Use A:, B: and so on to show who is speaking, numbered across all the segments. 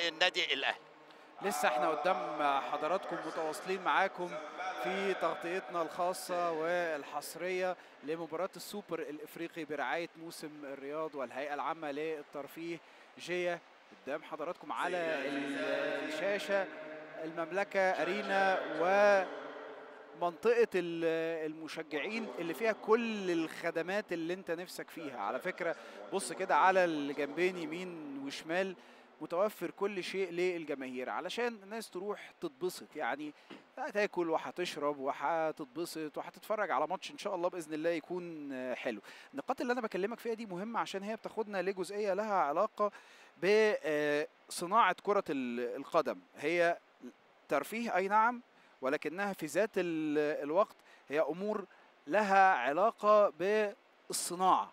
A: النادي الاهلي.
B: لسه احنا قدام حضراتكم متواصلين معاكم في تغطيتنا الخاصة والحصرية لمباراة السوبر الافريقي برعاية موسم الرياض والهيئة العامة للترفيه جيا. قدام حضراتكم على الشاشة المملكة أرينا ومنطقة المشجعين اللي فيها كل الخدمات اللي انت نفسك فيها. على فكرة بص كده على الجنبين يمين وشمال متوفر كل شيء للجماهير علشان الناس تروح تتبسط، يعني هتاكل وهتشرب وهتتبسط وهتتفرج على ماتش ان شاء الله باذن الله يكون حلو. النقاط اللي انا بكلمك فيها دي مهمه عشان هي بتاخدنا لجزئيه لها علاقه بصناعه كره القدم. هي ترفيه اي نعم، ولكنها في ذات الوقت هي امور لها علاقه بالصناعه،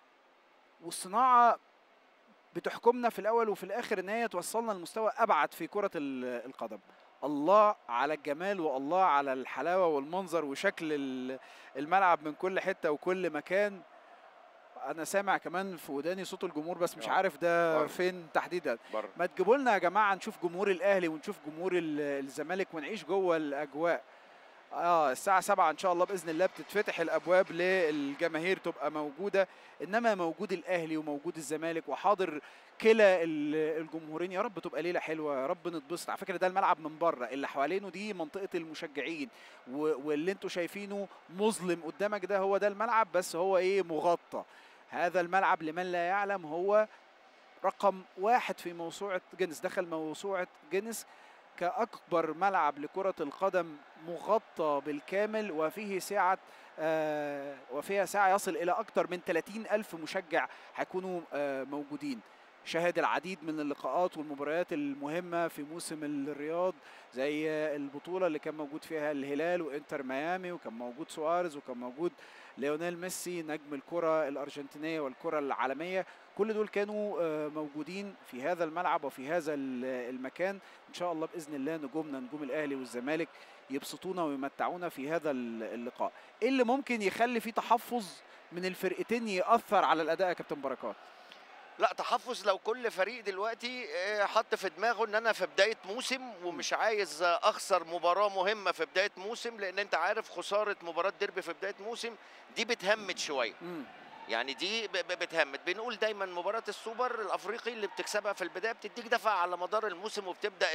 B: والصناعه بتحكمنا في الاول وفي الاخر ان هي توصلنا لمستوى ابعد في كره القدم. الله على الجمال والله على الحلاوه والمنظر وشكل الملعب من كل حته وكل مكان. انا سامع كمان في وداني صوت الجمهور بس مش عارف ده فين تحديدا. ما تجيبوا لنا يا جماعه نشوف جمهور الاهلي ونشوف جمهور الزمالك ونعيش جوه الاجواء. الساعة 7 إن شاء الله بإذن الله بتتفتح الأبواب للجماهير تبقى موجودة، إنما موجود الأهلي وموجود الزمالك وحاضر كلا الجمهورين. يا رب تبقى ليلة حلوة، يا رب نتبسط. على فكرة ده الملعب من بره، اللي حوالينه دي منطقة المشجعين، واللي انتوا شايفينه مظلم قدامك ده هو ده الملعب، بس هو إيه مغطى. هذا الملعب لمن لا يعلم هو رقم 1 في موسوعة جينيس، دخل موسوعة جينيس كأكبر ملعب لكرة القدم مغطى بالكامل وفيه سعة وفيها سعة يصل إلى أكثر من 30,000 مشجع هيكونوا موجودين. شاهد العديد من اللقاءات والمباريات المهمة في موسم الرياض، زي البطولة اللي كان موجود فيها الهلال وإنتر ميامي، وكان موجود سواريز، وكان موجود ليونيل ميسي نجم الكرة الأرجنتينية والكرة العالمية. كل دول كانوا موجودين في هذا الملعب وفي هذا المكان. إن شاء الله بإذن الله نجومنا نجوم الأهلي والزمالك يبسطونا ويمتعونا في هذا اللقاء. إيه اللي ممكن يخلي فيه تحفظ من الفرقتين يأثر على الأداء يا كابتن بركات؟
A: لا تحفظ لو كل فريق دلوقتي حط في دماغه ان انا في بدايه موسم ومش عايز اخسر مباراه مهمه في بدايه موسم، لان انت عارف خساره مباراه ديربي في بدايه موسم دي بتهمد شويه. يعني دي بتهمد. بنقول دايما مباراه السوبر الافريقي اللي بتكسبها في البدايه بتديك دفع على مدار الموسم، وبتبدا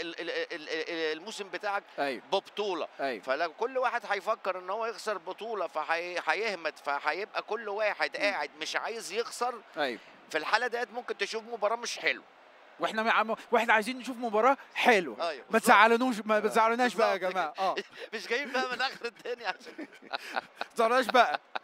A: الموسم بتاعك ببطوله. فلو كل واحد هيفكر ان هو يخسر بطوله فهيهمد، فهيبقى كل واحد قاعد مش عايز يخسر. في الحاله ديت ممكن تشوف مباراه مش حلوه.
B: واحنا عايزين نشوف مباراه حلوه. ما تزعلونوش، ما تزعلوناش بقى يا جماعه.
A: مش جايين بقى من اخر الدنيا عشان
B: ما تزعلوناش بقى.